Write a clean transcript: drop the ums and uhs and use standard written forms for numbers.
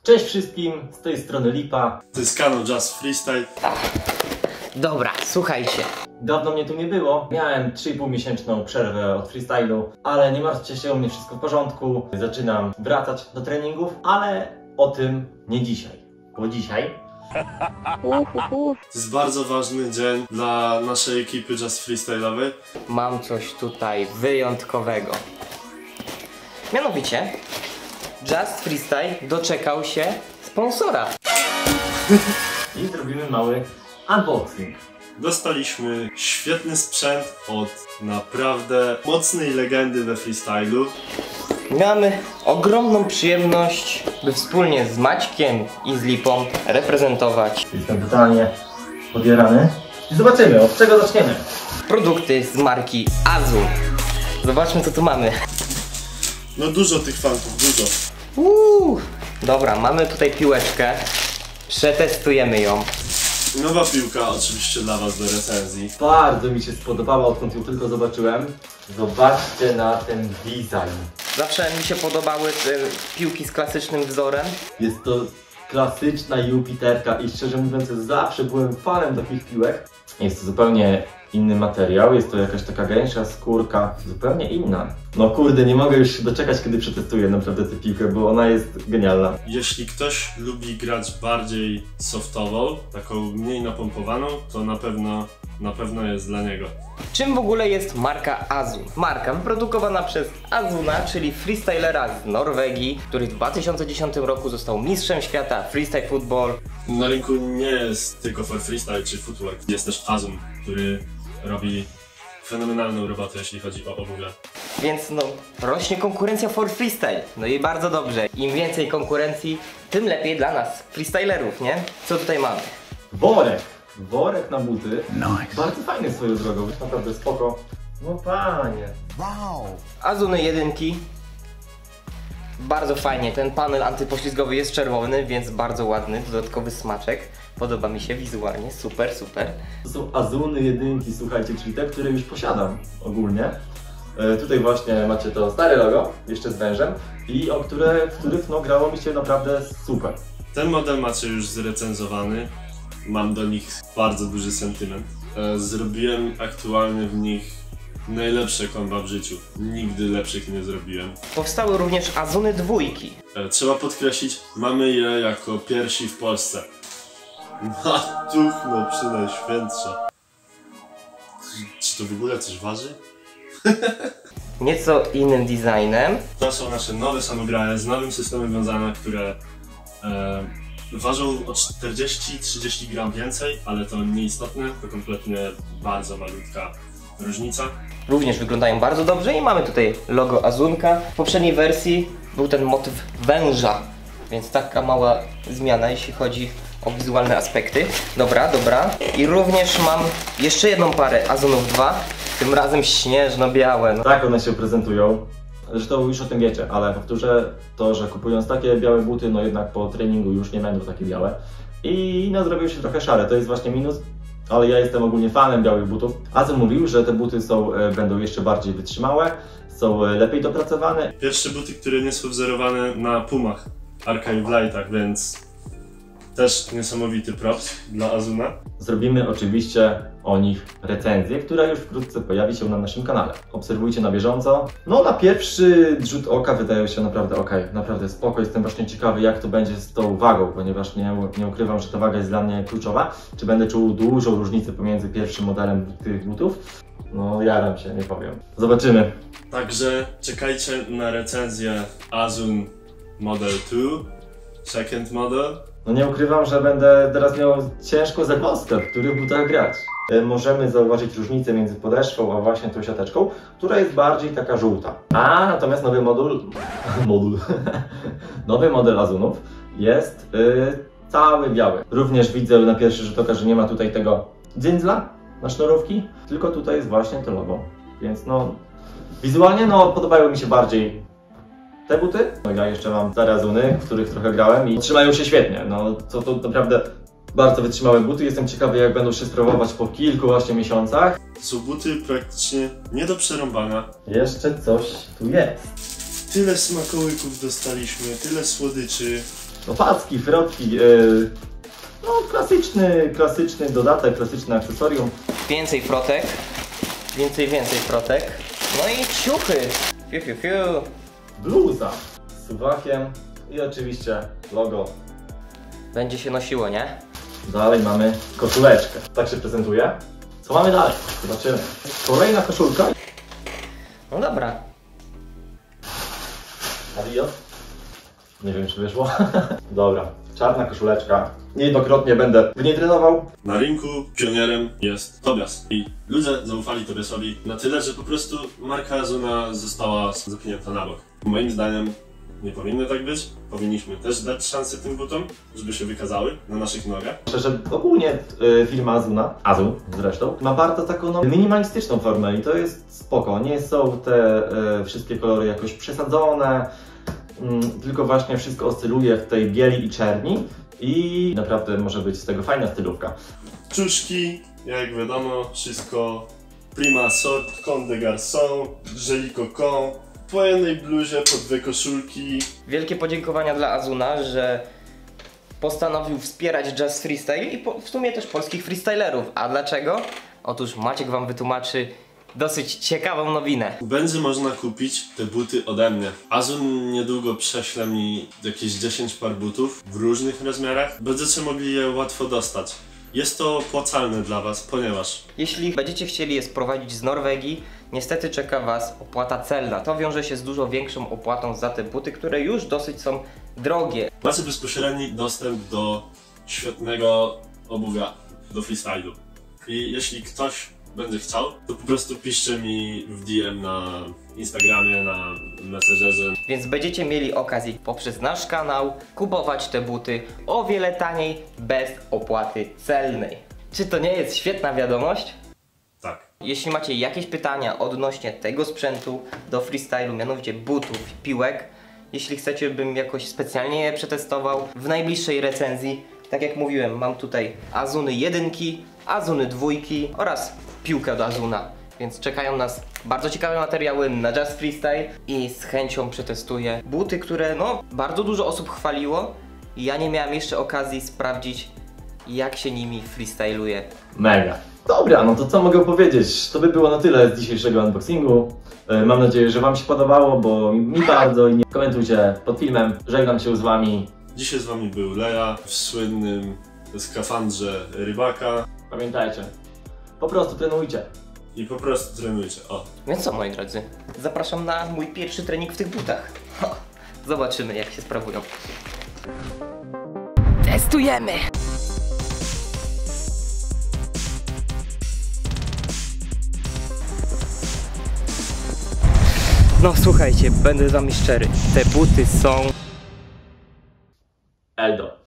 Cześć wszystkim, z tej strony Lipa. To jest kanał Just Freestyle. Dobra, słuchajcie. Dawno mnie tu nie było. Miałem 3,5 miesięczną przerwę od freestylu, ale nie martwcie się, u mnie wszystko w porządku. Zaczynam wracać do treningów, ale o tym nie dzisiaj. Bo dzisiaj To jest bardzo ważny dzień dla naszej ekipy Just Freestyle'owej. Mam coś tutaj wyjątkowego. Mianowicie Just Freestyle doczekał się sponsora. i zrobimy mały unboxing. Dostaliśmy świetny sprzęt od naprawdę mocnej legendy we freestylu. Mamy ogromną przyjemność, by wspólnie z Maćkiem i z Lipą reprezentować Jestem totalnie podjarany. I zobaczymy, od czego zaczniemy. produkty z marki Azul. Zobaczmy, co tu mamy. No dużo tych fanków, dużo. Dobra, mamy tutaj piłeczkę. Przetestujemy ją. Nowa piłka oczywiście dla was do recenzji. Bardzo mi się spodobała, odkąd ją tylko zobaczyłem. Zobaczcie na ten design. Zawsze mi się podobały te piłki z klasycznym wzorem. Jest to klasyczna Jupiterka i szczerze mówiąc zawsze byłem fanem takich piłek. Jest to zupełnie inny materiał, jest to jakaś taka gęsza skórka, zupełnie inna. No kurde, nie mogę już się doczekać, kiedy przetestuję naprawdę tę piłkę, bo ona jest genialna. Jeśli ktoś lubi grać bardziej softową, taką mniej napompowaną, to na pewno jest dla niego. Czym w ogóle jest marka Azul? Marka wyprodukowana przez Azuna, czyli freestylera z Norwegii, który w 2010 roku został mistrzem świata freestyle football. Na rynku nie jest tylko for freestyle czy footwork. Jest też Azum, który robi fenomenalną robotę, jeśli chodzi o obudowę. Więc no, rośnie konkurencja for freestyle. No i bardzo dobrze. Im więcej konkurencji, tym lepiej dla nas, freestylerów, nie? Co tutaj mamy? Worek! Worek na buty. Nice. Bardzo fajny swoją drogą, naprawdę spoko. No panie. Wow! Azuny jedynki. Bardzo fajnie, ten panel antypoślizgowy jest czerwony, więc bardzo ładny, dodatkowy smaczek. Podoba mi się wizualnie, super, super. To są Azuny jedynki, słuchajcie, czyli te, które już posiadam ogólnie. Tutaj właśnie macie to stare logo, jeszcze z wężem i w których no, grało mi się naprawdę super. Ten model macie już zrecenzowany. Mam do nich bardzo duży sentyment. Zrobiłem aktualnie w nich najlepsze komba w życiu. Nigdy lepszych nie zrobiłem. Powstały również Azuny dwójki. Trzeba podkreślić, mamy je jako pierwsi w Polsce. Matuchno przynajświętsza. Czy to w ogóle coś waży? Nieco innym designem. To są nasze nowe samograje z nowym systemem wiązania, które ważą o 40-30 gram więcej, ale to nieistotne, to kompletnie bardzo malutka różnica. Również wyglądają bardzo dobrze i mamy tutaj logo Azunka. W poprzedniej wersji był ten motyw węża, więc taka mała zmiana, jeśli chodzi o wizualne aspekty. Dobra, dobra. I również mam jeszcze jedną parę Azunów 2, tym razem śnieżno-białe. No. Tak one się prezentują. Zresztą już o tym wiecie, ale powtórzę to, że kupując takie białe buty, no jednak po treningu już nie będą takie białe. I no zrobiły się trochę szare, to jest właśnie minus. Ale ja jestem ogólnie fanem białych butów. Azul mówił, że te buty będą jeszcze bardziej wytrzymałe, są lepiej dopracowane. Pierwsze buty, które nie są wzorowane na Pumach, Archive Lightach, więc też niesamowity props dla Azuna. Zrobimy oczywiście o nich recenzję, która już wkrótce pojawi się na naszym kanale. Obserwujcie na bieżąco. No na pierwszy rzut oka wydają się naprawdę ok, naprawdę spoko. Jestem właśnie ciekawy, jak to będzie z tą wagą, ponieważ nie ukrywam, że ta waga jest dla mnie kluczowa. Czy będę czuł dużą różnicę pomiędzy pierwszym modelem tych butów? No jaram się, nie powiem. Zobaczymy. Także czekajcie na recenzję Azun Model 2, Second Model. No nie ukrywam, że będę teraz miał ciężką zagwozdkę, w których butach grać. Możemy zauważyć różnicę między podeszwą a właśnie tą siateczką, która jest bardziej taka żółta. A natomiast nowy nowy model Azunów jest cały biały. Również widzę na pierwszy rzut oka, że nie ma tutaj tego dzyndzla na sznurówki, tylko tutaj jest właśnie to logo. Więc no wizualnie no podobają mi się bardziej te buty. No ja jeszcze mam stare Azuny, w których trochę grałem i trzymają się świetnie. No to naprawdę bardzo wytrzymałe buty. Jestem ciekawy, jak będą się sprawować po kilku właśnie miesiącach. Są buty praktycznie nie do przerąbania. Jeszcze coś tu jest. Tyle smakołyków dostaliśmy, tyle słodyczy. opacki, frotki, no klasyczny dodatek, klasyczne akcesorium. Więcej frotek. Więcej frotek. No i ciuchy. Fiu, fiu, fiu. Bluza z suwakiem i oczywiście logo. Będzie się nosiło, nie? Dalej mamy koszuleczkę. Tak się prezentuje. Co mamy dalej? Zobaczymy. Kolejna koszulka. No dobra. Adios. Nie wiem, czy wyszło. Dobra, czarna koszuleczka. Niejednokrotnie będę w niej trenował. Na rynku pionierem jest Tobias i ludzie zaufali Tobiasowi na tyle, że po prostu marka Azuna została zepchnięta na bok. Moim zdaniem nie powinno tak być. Powinniśmy też dać szansę tym butom, żeby się wykazały na naszych nogach. Myślę, że ogólnie firma Azun zresztą, ma bardzo taką minimalistyczną formę i to jest spoko. Nie są te wszystkie kolory jakoś przesadzone, tylko właśnie wszystko oscyluje w tej bieli i czerni i naprawdę może być z tego fajna stylówka. Czuszki, jak wiadomo, wszystko prima sort, Comme des Garçons, Joli Cocon, po jednej bluzie, po dwie koszulki. Wielkie podziękowania dla Azuna, że postanowił wspierać jazz freestyle i w sumie też polskich freestylerów. A dlaczego? Otóż Maciek wam wytłumaczy dosyć ciekawą nowinę. Będzie można kupić te buty ode mnie. Azun niedługo prześle mi jakieś 10 par butów w różnych rozmiarach. Będziecie mogli je łatwo dostać. Jest to opłacalne dla was, ponieważ Jeśli będziecie chcieli je sprowadzić z Norwegii, niestety czeka was opłata celna. To wiąże się z dużo większą opłatą za te buty, które już dosyć są drogie. macie bezpośredni dostęp do świetnego obuwia, do freestylu. I jeśli ktoś będzie chciał, to po prostu piszcie mi w DM na Instagramie, na Messengerze. Więc będziecie mieli okazję poprzez nasz kanał kupować te buty o wiele taniej, bez opłaty celnej. Czy to nie jest świetna wiadomość? Tak. Jeśli macie jakieś pytania odnośnie tego sprzętu do freestylu, mianowicie butów, piłek, jeśli chcecie, bym jakoś specjalnie je przetestował w najbliższej recenzji, tak jak mówiłem, mam tutaj Azuny 1, Azuny 2 oraz piłkę do Azuna. Więc czekają nas bardzo ciekawe materiały na Jazz Freestyle i z chęcią przetestuję buty, które no bardzo dużo osób chwaliło i ja nie miałem jeszcze okazji sprawdzić, jak się nimi freestyluje. Mega. Dobra, no to co mogę powiedzieć? To by było na tyle z dzisiejszego unboxingu. Mam nadzieję, że wam się podobało, bo mi bardzo i nie komentujcie pod filmem. Żegnam się z wami. Dzisiaj z wami był Lea w słynnym skafandrze rybaka. Pamiętajcie, po prostu trenujcie. I po prostu trenujcie. O. Więc co, moi drodzy, zapraszam na mój pierwszy trening w tych butach. Zobaczymy, jak się sprawują. Testujemy! No słuchajcie, będę z wami szczery, te buty są Eldo.